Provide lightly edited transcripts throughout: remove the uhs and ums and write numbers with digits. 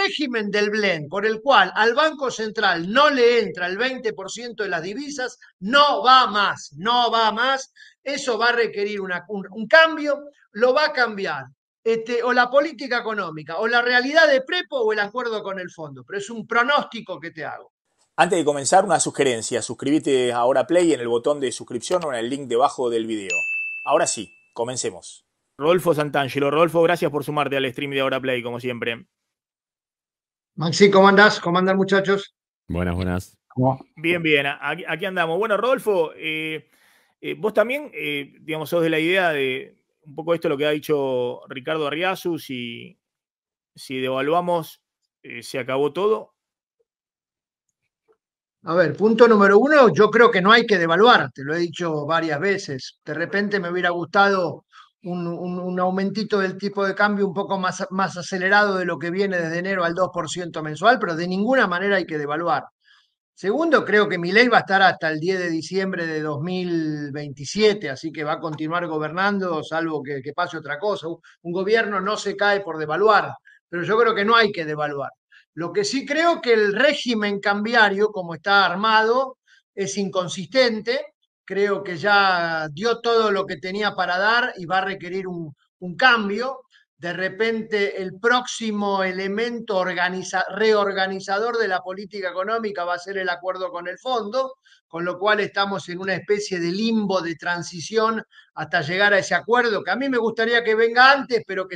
régimen del blend, por el cual al Banco Central no le entra el 20% de las divisas, no va más, no va más. Eso va a requerir un cambio, lo va a cambiar. O la política económica, o la realidad de Prepo, o el acuerdo con el fondo. Pero es un pronóstico que te hago. Antes de comenzar, una sugerencia. Suscríbete ahora Play en el botón de suscripción o en el link debajo del video. Ahora sí, comencemos. Rodolfo Santangelo. Rodolfo, gracias por sumarte al stream de Ahora Play, como siempre. Maxi, ¿cómo andás? ¿Cómo andan, muchachos? Buenas, buenas. Bien, bien, aquí andamos. Bueno, Rodolfo, vos también, digamos, sos de la idea de un poco esto lo que ha dicho Ricardo Arriazu, si devaluamos, se acabó todo. A ver, punto número uno, yo creo que no hay que devaluar, te lo he dicho varias veces. De repente me hubiera gustado un aumentito del tipo de cambio un poco más acelerado de lo que viene desde enero al 2% mensual, pero de ninguna manera hay que devaluar. Segundo, creo que Milei va a estar hasta el 10 de diciembre de 2027, así que va a continuar gobernando, salvo que pase otra cosa. Un gobierno no se cae por devaluar, pero yo creo que no hay que devaluar. Lo que sí creo que el régimen cambiario, como está armado, es inconsistente. Creo que ya dio todo lo que tenía para dar y va a requerir un cambio. De repente el próximo elemento reorganizador de la política económica va a ser el acuerdo con el fondo, con lo cual estamos en una especie de limbo de transición hasta llegar a ese acuerdo, que a mí me gustaría que venga antes, pero que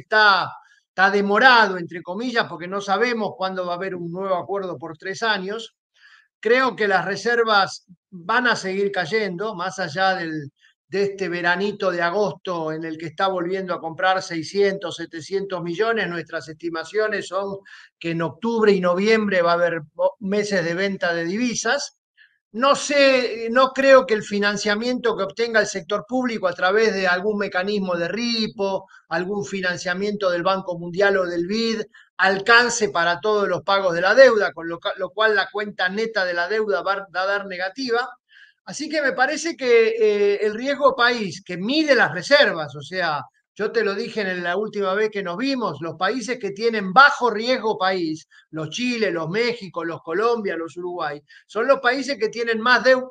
está demorado, entre comillas, porque no sabemos cuándo va a haber un nuevo acuerdo por 3 años. Creo que las reservas van a seguir cayendo, más allá de este veranito de agosto en el que está volviendo a comprar 600, 700 millones. Nuestras estimaciones son que en octubre y noviembre va a haber meses de venta de divisas. No sé, no creo que el financiamiento que obtenga el sector público a través de algún mecanismo de RIPO, algún financiamiento del Banco Mundial o del BID, alcance para todos los pagos de la deuda, con lo cual la cuenta neta de la deuda va a dar negativa. Así que me parece que el riesgo país que mide las reservas, o sea, yo te lo dije en la última vez que nos vimos, los países que tienen bajo riesgo país, los Chile, los México, los Colombia, los Uruguay, son los países que tienen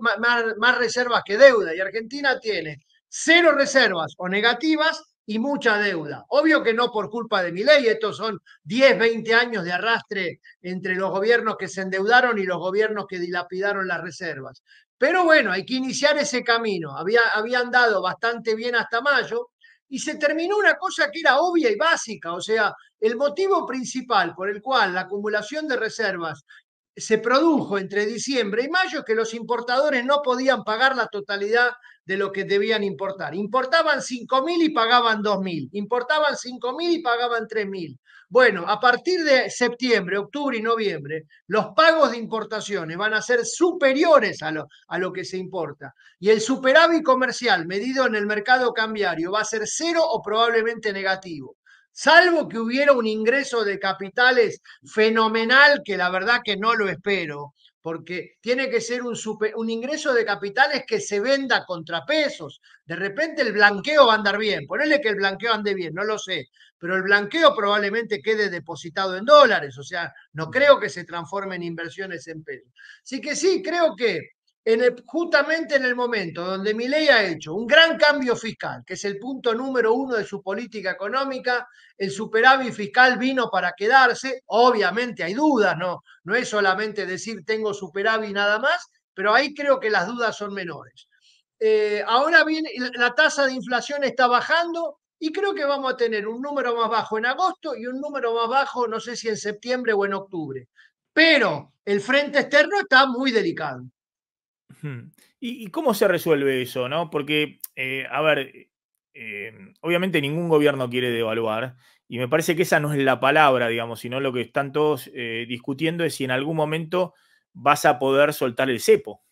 más reservas que deuda. Y Argentina tiene cero reservas o negativas y mucha deuda. Obvio que no por culpa de Milei, estos son 10, 20 años de arrastre entre los gobiernos que se endeudaron y los gobiernos que dilapidaron las reservas. Pero bueno, hay que iniciar ese camino. Habían dado bastante bien hasta mayo y se terminó una cosa que era obvia y básica. O sea, el motivo principal por el cual la acumulación de reservas se produjo entre diciembre y mayo es que los importadores no podían pagar la totalidad de lo que debían importar. Importaban 5.000 y pagaban 2.000. Importaban 5.000 y pagaban 3.000. Bueno, a partir de septiembre, octubre y noviembre, los pagos de importaciones van a ser superiores a lo que se importa. Y el superávit comercial medido en el mercado cambiario va a ser cero o probablemente negativo. Salvo que hubiera un ingreso de capitales fenomenal, que la verdad que no lo espero, porque tiene que ser un ingreso de capitales que se venda contra pesos. De repente el blanqueo va a andar bien, ponele que el blanqueo ande bien, no lo sé, pero el blanqueo probablemente quede depositado en dólares, o sea, no creo que se transforme en inversiones en pesos. Así que sí, creo que justamente en el momento donde Milei ha hecho un gran cambio fiscal, que es el punto número uno de su política económica, el superávit fiscal vino para quedarse. Obviamente hay dudas, no es solamente decir tengo superávit nada más, pero ahí creo que las dudas son menores. Ahora bien, la tasa de inflación está bajando y creo que vamos a tener un número más bajo en agosto y un número más bajo, no sé si en septiembre o en octubre. Pero el frente externo está muy delicado. ¿Y cómo se resuelve eso, no? Porque, a ver, obviamente ningún gobierno quiere devaluar, y me parece que esa no es la palabra, digamos, sino lo que están todos discutiendo es si en algún momento vas a poder soltar el cepo.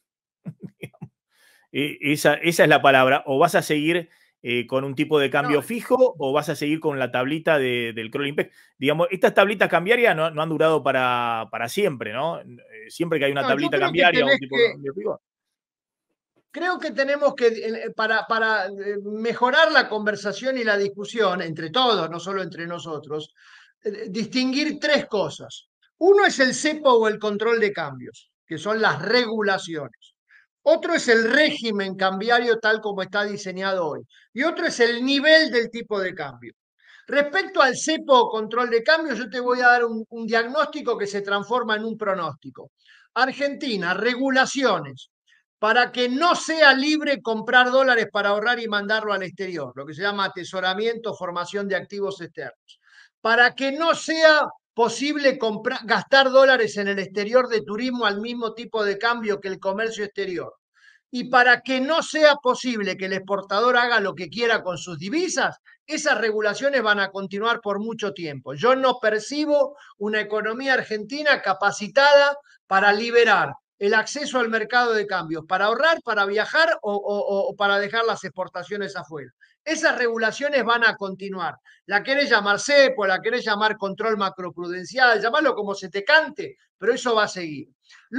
Esa es la palabra. O vas a seguir con un tipo de cambio fijo o vas a seguir con la tablita del crawling peg. Digamos, estas tablitas cambiarias no han durado para siempre, ¿no? Siempre que hay una tablita cambiaria o un tipo de cambio fijo. Creo que tenemos que, para mejorar la conversación y la discusión entre todos, no solo entre nosotros, distinguir tres cosas. Uno es el cepo o el control de cambios, que son las regulaciones. Otro es el régimen cambiario tal como está diseñado hoy. Y otro es el nivel del tipo de cambio. Respecto al cepo o control de cambio, yo te voy a dar un diagnóstico que se transforma en un pronóstico. Argentina, regulaciones para que no sea libre comprar dólares para ahorrar y mandarlo al exterior, lo que se llama atesoramiento, formación de activos externos. Para que no sea posible comprar, gastar dólares en el exterior de turismo al mismo tipo de cambio que el comercio exterior. Y para que no sea posible que el exportador haga lo que quiera con sus divisas, esas regulaciones van a continuar por mucho tiempo. Yo no percibo una economía argentina capacitada para liberar el acceso al mercado de cambios, para ahorrar, para viajar o para dejar las exportaciones afuera. Esas regulaciones van a continuar. La querés llamar cepo, la querés llamar control macroprudencial, llamarlo como se te cante, pero eso va a seguir.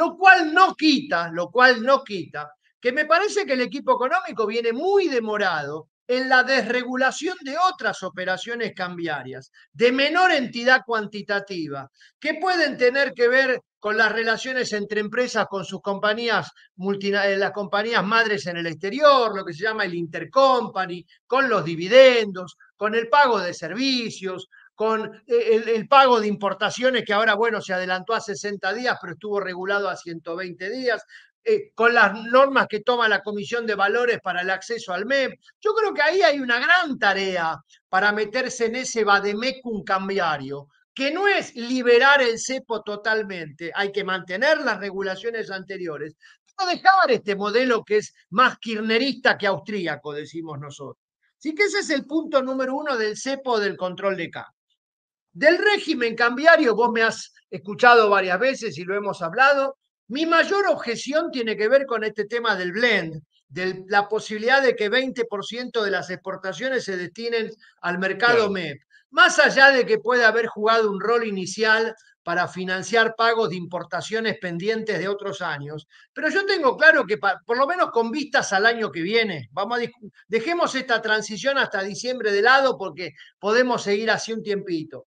Lo cual no quita que me parece que el equipo económico viene muy demorado en la desregulación de otras operaciones cambiarias, de menor entidad cuantitativa, que pueden tener que ver con las relaciones entre empresas con sus compañías, las compañías madres en el exterior, lo que se llama el intercompany, con los dividendos, con el pago de servicios, con el pago de importaciones que ahora, bueno, se adelantó a 60 días, pero estuvo regulado a 120 días, con las normas que toma la Comisión de Valores para el acceso al MEP. Yo creo que ahí hay una gran tarea para meterse en ese vademecum cambiario, que no es liberar el cepo totalmente, hay que mantener las regulaciones anteriores, pero dejar este modelo que es más kirchnerista que austríaco, decimos nosotros. Así que ese es el punto número uno del cepo del control de cambio. Del régimen cambiario, vos me has escuchado varias veces y lo hemos hablado. Mi mayor objeción tiene que ver con este tema del blend, de la posibilidad de que 20% de las exportaciones se destinen al mercado Claro. MEP. Más allá de que pueda haber jugado un rol inicial para financiar pagos de importaciones pendientes de otros años, pero yo tengo claro que por lo menos con vistas al año que viene, dejemos esta transición hasta diciembre de lado porque podemos seguir así un tiempito.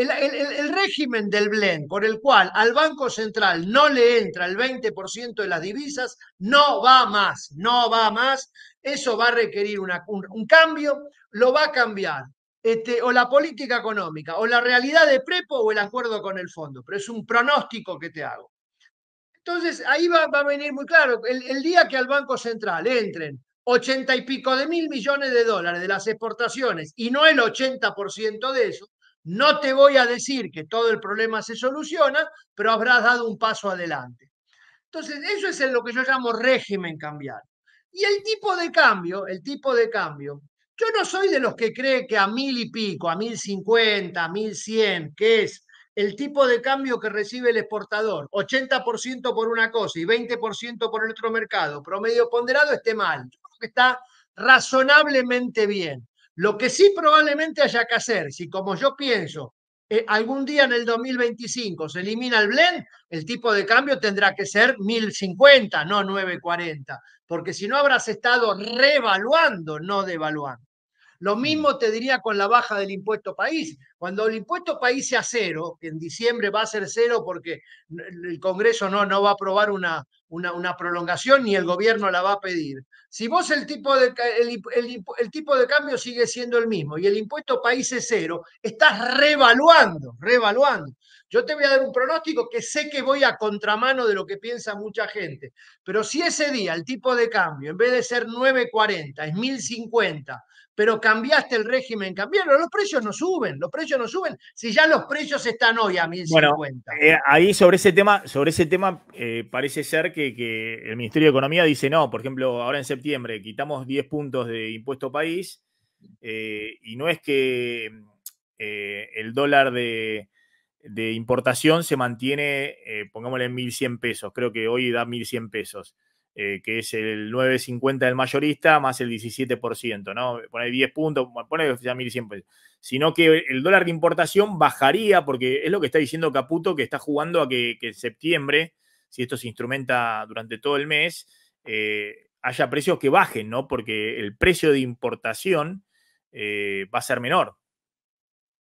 El régimen del blend por el cual al Banco Central no le entra el 20% de las divisas no va más, no va más. Eso va a requerir un cambio, lo va a cambiar. O la política económica, o la realidad de Prepo, o el acuerdo con el fondo. Pero es un pronóstico que te hago. Entonces, ahí va a venir muy claro. El día que al Banco Central entren 80 y pico de mil millones de dólares de las exportaciones y no el 80% de eso, no te voy a decir que todo el problema se soluciona, pero habrás dado un paso adelante. Entonces, eso es lo que yo llamo régimen cambiario. Y el tipo de cambio, yo no soy de los que cree que a 1000 y pico, a 1050, a 1100, que es el tipo de cambio que recibe el exportador, 80% por una cosa y 20% por el otro mercado, promedio ponderado, esté mal. Yo creo que está razonablemente bien. Lo que sí probablemente haya que hacer, si como yo pienso, algún día en el 2025 se elimina el blend, el tipo de cambio tendrá que ser 1050, no 940, porque si no habrás estado revaluando, no devaluando. Lo Mm. mismo te diría con la baja del impuesto país. Cuando el impuesto país sea cero, que en diciembre va a ser cero porque el Congreso no va a aprobar una prolongación ni el gobierno la va a pedir. Si vos el tipo de cambio sigue siendo el mismo y el impuesto país es cero, estás revaluando. Yo te voy a dar un pronóstico que sé que voy a contramano de lo que piensa mucha gente, pero si ese día el tipo de cambio en vez de ser 940 es 1050, pero cambiaste el régimen cambiaron, los precios no suben, si ya los precios están hoy a Bueno, 1050. ahí sobre ese tema parece ser que el Ministerio de Economía dice no, por ejemplo, ahora en septiembre quitamos 10 puntos de impuesto país y no es que el dólar de importación se mantiene, pongámosle en 1.100 pesos, creo que hoy da 1.100 pesos, que es el 9,50 del mayorista más el 17%, ¿no? Poner 10 puntos, poner ya 1.100 pesos. Sino que el dólar de importación bajaría, porque es lo que está diciendo Caputo, que está jugando a que en septiembre, si esto se instrumenta durante todo el mes, haya precios que bajen, ¿no? Porque el precio de importación va a ser menor.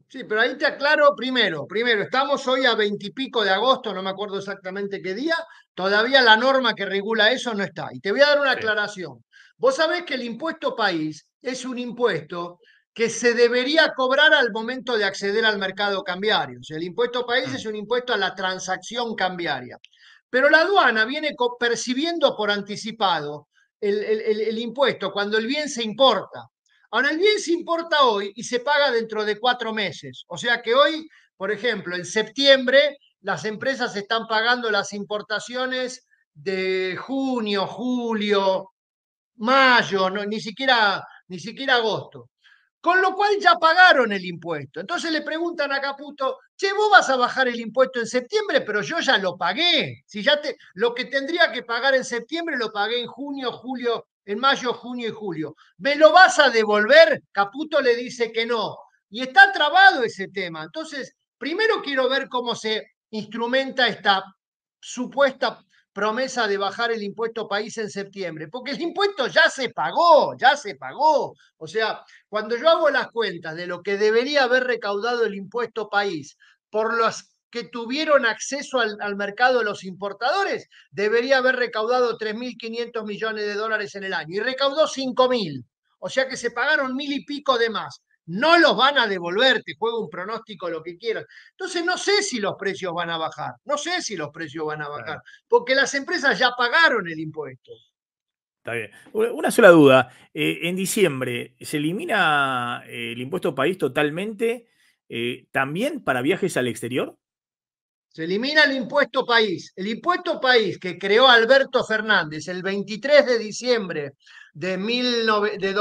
Sí, pero ahí te aclaro primero, estamos hoy a 20 y pico de agosto, no me acuerdo exactamente qué día, todavía la norma que regula eso no está. Y te voy a dar una Sí. aclaración. Vos sabés que el impuesto país es un impuesto que se debería cobrar al momento de acceder al mercado cambiario. O sea, el impuesto país Mm. es un impuesto a la transacción cambiaria. Pero la aduana viene percibiendo por anticipado el impuesto cuando el bien se importa. Ahora, el bien se importa hoy y se paga dentro de 4 meses. O sea que hoy, por ejemplo, en septiembre, las empresas están pagando las importaciones de junio, julio, mayo, no, ni siquiera agosto. Con lo cual ya pagaron el impuesto. Entonces le preguntan a Caputo, che, vos vas a bajar el impuesto en septiembre, pero yo ya lo pagué. Si ya lo que tendría que pagar en septiembre lo pagué en junio, julio, en mayo, junio y julio. ¿Me lo vas a devolver? Caputo le dice que no. Y está trabado ese tema. Entonces, primero quiero ver cómo se instrumenta esta supuesta promesa de bajar el impuesto país en septiembre, porque el impuesto ya se pagó, ya se pagó. O sea, cuando yo hago las cuentas de lo que debería haber recaudado el impuesto país por los que tuvieron acceso al mercado de los importadores, debería haber recaudado 3.500 millones de dólares en el año y recaudó 5.000. O sea que se pagaron 1.000 y pico de más. No los van a devolver, te juego un pronóstico, lo que quieras. Entonces no sé si los precios van a bajar, no sé si los precios van a bajar, Claro, porque las empresas ya pagaron el impuesto. está bien. Una sola duda. En diciembre, ¿se elimina el impuesto país totalmente también para viajes al exterior? Se elimina el impuesto país. El impuesto país que creó Alberto Fernández el 23 de diciembre de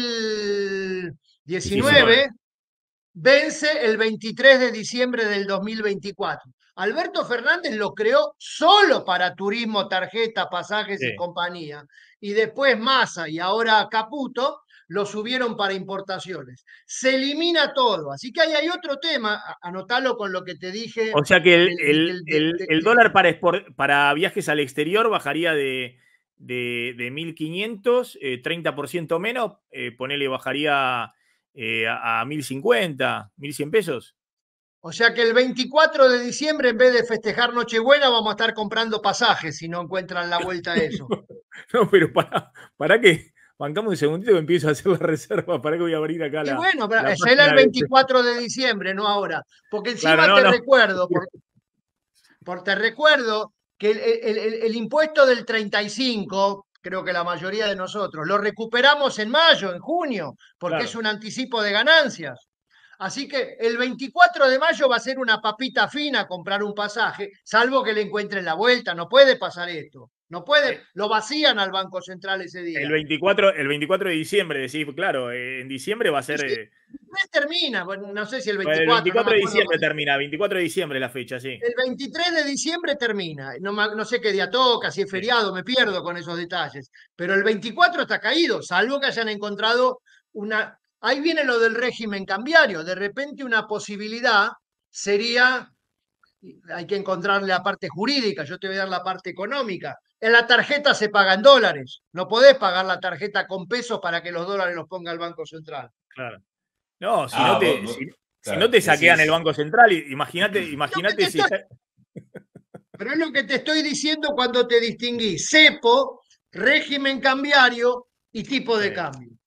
19. 2019 vence el 23 de diciembre del 2024. Alberto Fernández lo creó solo para turismo, tarjeta, pasajes y Sí. compañía. Y después Massa y ahora Caputo lo subieron para importaciones. Se elimina todo. Así que ahí hay otro tema, anotalo con lo que te dije O sea que del, del- del- el dólar para viajes al exterior bajaría de 1.500, 30% menos, ponele, bajaría a 1.050, 1.100 pesos. O sea que el 24 de diciembre, en vez de festejar Nochebuena, vamos a estar comprando pasajes si no encuentran la vuelta a eso. No, pero para que bancamos un segundito que empiezo a hacer la reserva, para que voy a abrir acá Y bueno, la ese era el página de... 24 de diciembre, no ahora. Porque Claro, encima no, te no. recuerdo, te recuerdo que el impuesto del 35, creo que la mayoría de nosotros, lo recuperamos en mayo, en junio, porque es Claro. un anticipo de ganancias. Así que el 24 de mayo va a ser una papita fina comprar un pasaje, salvo que le encuentren la vuelta. No puede pasar esto. No puede, Eh, lo vacían al Banco Central ese El día. 24, el 24 de diciembre, decís, claro, en diciembre va a Y ser... sí, después termina, bueno, no sé si el el 24, no me 24 de acuerdo. diciembre termina, 24 de diciembre la fecha, sí. El 23 de diciembre termina. No, no sé qué día toca, si es Sí. feriado, me pierdo con esos detalles. Pero el 24 está caído, salvo que hayan encontrado una... Ahí viene lo del régimen cambiario. De repente una posibilidad sería, hay que encontrarle la parte jurídica, yo te voy a dar la parte económica. En la tarjeta se pagan dólares. No podés pagar la tarjeta con pesos para que los dólares los ponga el Banco Central. Claro. No, si no Ah, te, si no claro, te saquean el decís. Banco Central, imagínate, Lo que te imagínate si estoy está... Pero es lo que te estoy diciendo cuando te distinguí. Cepo, régimen cambiario y tipo de Sí. cambio.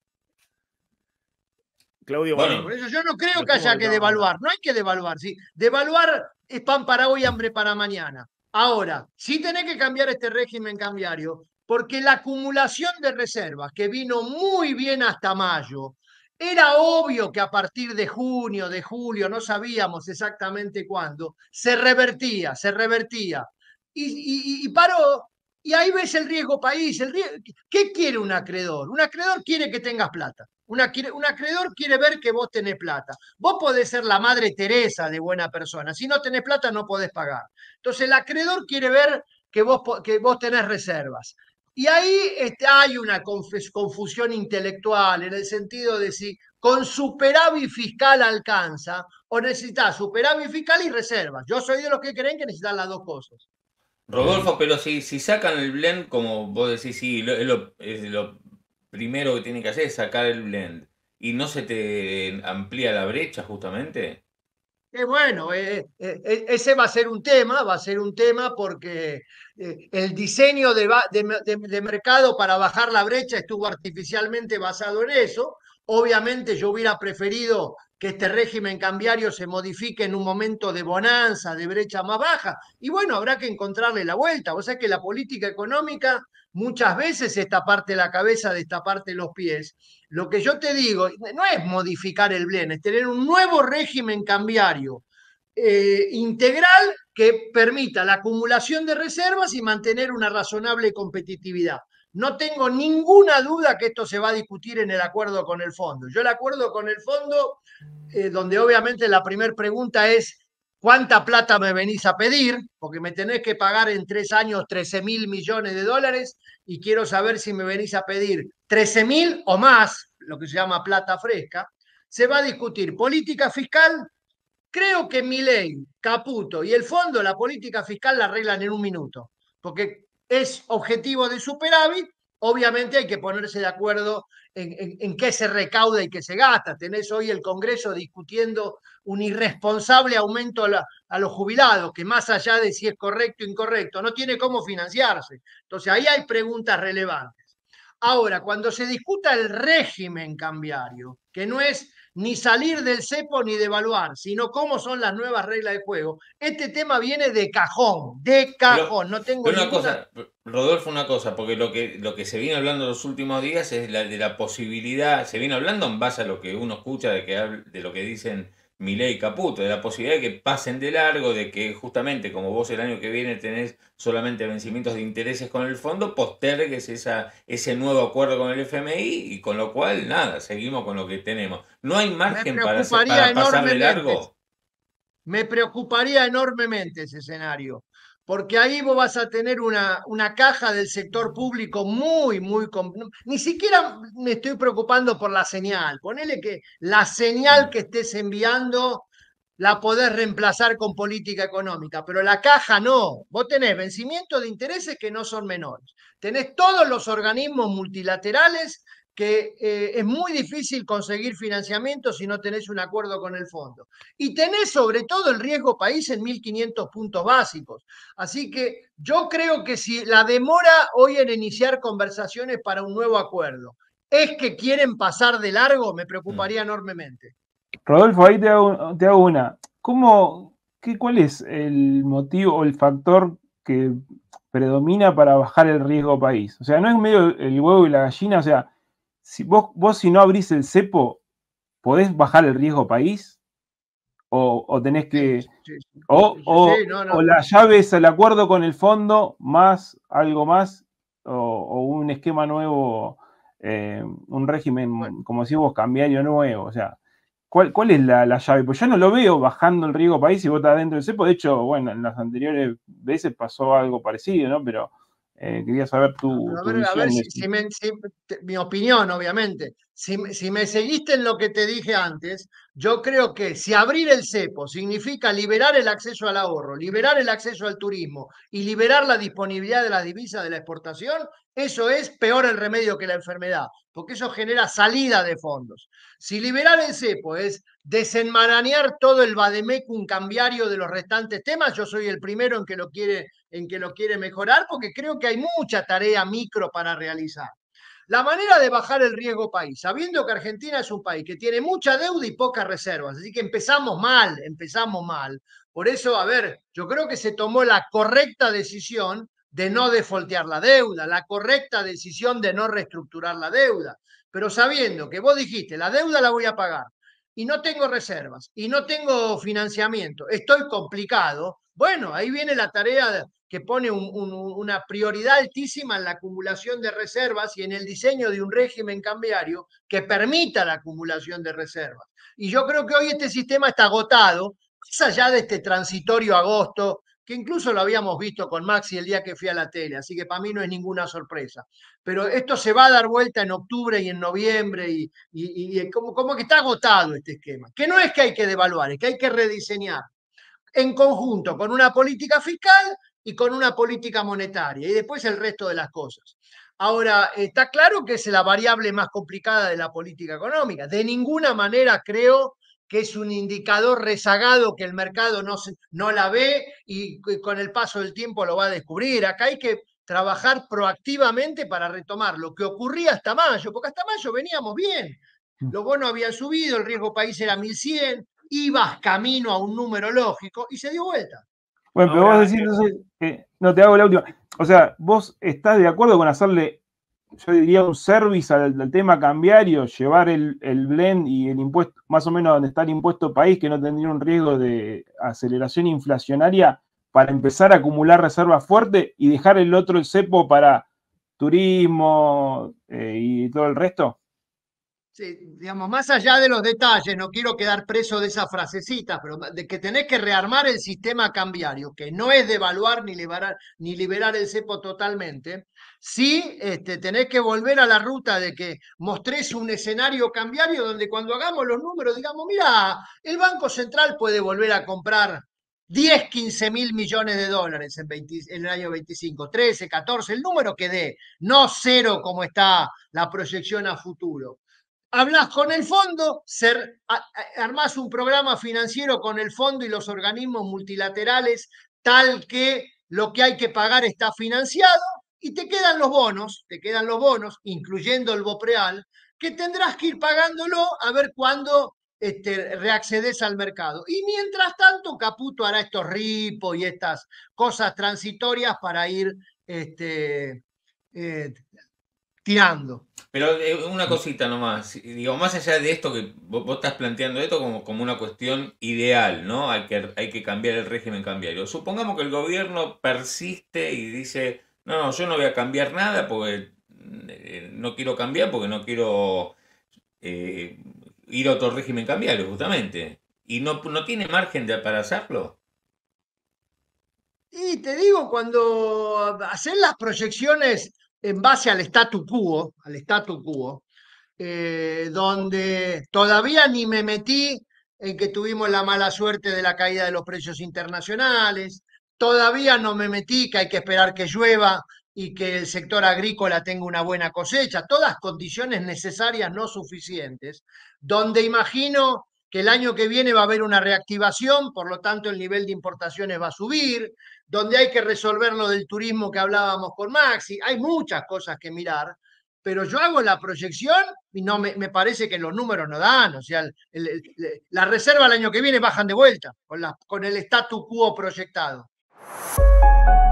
Claudio Por Bueno, Marín, eso yo no creo lo que estamos haya que recabando. devaluar. No hay que devaluar. ¿Sí? Devaluar es pan para hoy, hambre para mañana. Ahora, sí tenés que cambiar este régimen cambiario porque la acumulación de reservas que vino muy bien hasta mayo, era obvio que a partir de junio, de julio, no sabíamos exactamente cuándo, se revertía, se revertía. Y paró, y ahí ves el riesgo país. ¿Qué quiere un acreedor? Un acreedor quiere que tengas plata. Un acreedor quiere ver que vos tenés plata. Vos podés ser la madre Teresa de buena persona. Si no tenés plata, no podés pagar. Entonces, el acreedor quiere ver que vos tenés reservas. Y ahí hay una confusión intelectual en el sentido de si con superávit fiscal alcanza o necesitas superávit fiscal y reservas. Yo soy de los que creen que necesitan las dos cosas. Rodolfo, pero si sacan el blend, como vos decís, sí, es lo primero que tienen que hacer es sacar el blend. ¿Y no se te amplía la brecha justamente? Bueno, ese va a ser un tema porque el diseño de mercado para bajar la brecha estuvo artificialmente basado en eso. Obviamente yo hubiera preferido que este régimen cambiario se modifique en un momento de bonanza, de brecha más baja. Y bueno, habrá que encontrarle la vuelta. O sea que la política económica muchas veces es taparte la cabeza, destaparte los pies. Lo que yo te digo no es modificar el Blend, es tener un nuevo régimen cambiario integral que permita la acumulación de reservas y mantener una razonable competitividad. No tengo ninguna duda que esto se va a discutir en el acuerdo con el fondo. Yo el acuerdo con el fondo, donde obviamente la primera pregunta es ¿cuánta plata me venís a pedir? Porque me tenés que pagar en 3 años 13.000 millones de dólares y quiero saber si me venís a pedir 13.000 o más, lo que se llama plata fresca. Se va a discutir política fiscal. Creo que Milei, Caputo y el fondo, la política fiscal la arreglan en un minuto, porque es objetivo de superávit. Obviamente hay que ponerse de acuerdo en qué se recauda y qué se gasta. Tenés hoy el Congreso discutiendo un irresponsable aumento a los jubilados, que más allá de si es correcto o incorrecto, no tiene cómo financiarse. Entonces ahí hay preguntas relevantes. Ahora, cuando se discuta el régimen cambiario, que no es ni salir del cepo ni devaluar, sino cómo son las nuevas reglas de juego, este tema viene de Pero, cajón, no tengo pero una ninguna... cosa, Rodolfo, una cosa, porque lo que se viene hablando en los últimos días es de la posibilidad, se viene hablando en base a lo que uno escucha de lo que dicen Milei y Caputo, de la posibilidad de que pasen de largo, de que justamente como vos el año que viene tenés solamente vencimientos de intereses con el fondo, postergues ese nuevo acuerdo con el FMI y con lo cual, nada, seguimos con lo que tenemos. ¿No hay Me margen preocuparía para pasar de enormemente. largo? Me preocuparía enormemente ese escenario, porque ahí vos vas a tener una caja del sector público Ni siquiera me estoy preocupando por la señal. Ponele que la señal Mm. que estés enviando la podés reemplazar con política económica, pero la caja no. Vos tenés vencimientos de intereses que no son menores. Tenés todos los organismos multilaterales que es muy difícil conseguir financiamiento si no tenés un acuerdo con el fondo. Y tenés sobre todo el riesgo país en 1.500 puntos básicos. Así que yo creo que si la demora hoy en iniciar conversaciones para un nuevo acuerdo es que quieren pasar de largo, me Mm. preocuparía enormemente. Rodolfo, ahí te hago una. ¿Cuál es el motivo o el factor que predomina para bajar el riesgo país? O sea, no es medio el huevo y la gallina. O sea, si vos si no abrís el cepo, ¿podés bajar el riesgo país? ¿O tenés Sí, que... sí, O, sí, no, no. o la llave es el acuerdo con el fondo más algo más o un esquema nuevo, un Bueno, régimen, como decís vos, cambiario nuevo. O sea, ¿cuál es la llave? Pues yo no lo veo bajando el riesgo país y vos estás dentro del cepo. De hecho, bueno, en las anteriores veces pasó algo parecido, ¿no? Pero quería saber pero tu a ver visión de eso. mi opinión, obviamente. Si me seguiste en lo que te dije antes, yo creo que si abrir el cepo significa liberar el acceso al ahorro, liberar el acceso al turismo y liberar la disponibilidad de las divisas de la exportación, eso es peor el remedio que la enfermedad, porque eso genera salida de fondos. Si liberar el cepo es desenmarañar todo el vademecum cambiario de los restantes temas, yo soy el primero en que lo quiere mejorar, porque creo que hay mucha tarea micro para realizar. La manera de bajar el riesgo país, sabiendo que Argentina es un país que tiene mucha deuda y pocas reservas, así que empezamos mal, empezamos mal. Por eso, a ver, yo creo que se tomó la correcta decisión de no defoltear la deuda, la correcta decisión de no reestructurar la deuda, pero sabiendo que vos dijiste, la deuda la voy a pagar y no tengo reservas y no tengo financiamiento, estoy complicado, bueno, ahí viene la tarea que pone una prioridad altísima en la acumulación de reservas y en el diseño de un régimen cambiario que permita la acumulación de reservas. Y yo creo que hoy este sistema está agotado, más allá de este transitorio agosto, que incluso lo habíamos visto con Maxi el día que fui a la tele, así que para mí no es ninguna sorpresa. Pero esto se va a dar vuelta en octubre y en noviembre y como que está agotado este esquema. Que no es que hay que devaluar, es que hay que rediseñar en conjunto con una política fiscal y con una política monetaria, y después el resto de las cosas. Ahora, está claro que es la variable más complicada de la política económica. De ninguna manera creo que es un indicador rezagado que el mercado no la ve y con el paso del tiempo lo va a descubrir. Acá hay que trabajar proactivamente para retomar lo que ocurría hasta mayo, porque hasta mayo veníamos bien. Los bonos habían subido, el riesgo país era 1100, ibas camino a un número lógico y se dio vuelta. Bueno, pero vos decís entonces, no te hago la última. O sea, vos estás de acuerdo con hacerle, yo diría, un service al tema cambiario, llevar el blend y el impuesto, más o menos donde está el impuesto país, que no tendría un riesgo de aceleración inflacionaria, para empezar a acumular reservas fuertes y dejar el otro, el cepo, para turismo y todo el resto? Sí, digamos, más allá de los detalles, no quiero quedar preso de esa frasecita, pero de que tenés que rearmar el sistema cambiario, que no es devaluar ni liberar el cepo totalmente, sí tenés que volver a la ruta de que mostres un escenario cambiario donde cuando hagamos los números digamos, mira, el Banco Central puede volver a comprar 10, 15 mil millones de dólares en el año 25, 13, 14, el número que dé, no cero como está la proyección a futuro. Hablas con el fondo, armás un programa financiero con el fondo y los organismos multilaterales, tal que lo que hay que pagar está financiado, y te quedan los bonos, incluyendo el BOPREAL, que tendrás que ir pagándolo a ver cuándo reaccedes al mercado. Y mientras tanto, Caputo hará estos ripos y estas cosas transitorias para ir tirando. Pero una cosita nomás, digo, más allá de esto que vos estás planteando esto como una cuestión ideal, ¿no? Hay que cambiar el régimen cambiario. Supongamos que el gobierno persiste y dice, no, yo no voy a cambiar nada porque no quiero cambiar, porque no quiero ir a otro régimen cambiario, justamente. ¿Y no tiene margen para hacerlo? Y te digo, cuando hacer las proyecciones en base al statu quo, donde todavía ni me metí en que tuvimos la mala suerte de la caída de los precios internacionales, todavía no me metí que hay que esperar que llueva y que el sector agrícola tenga una buena cosecha, todas condiciones necesarias, no suficientes, donde imagino que el año que viene va a haber una reactivación, por lo tanto el nivel de importaciones va a subir, donde hay que resolver lo del turismo que hablábamos con Maxi, hay muchas cosas que mirar, pero yo hago la proyección y no me parece que los números no dan, o sea, la reserva el año que viene bajan de vuelta con el statu quo proyectado.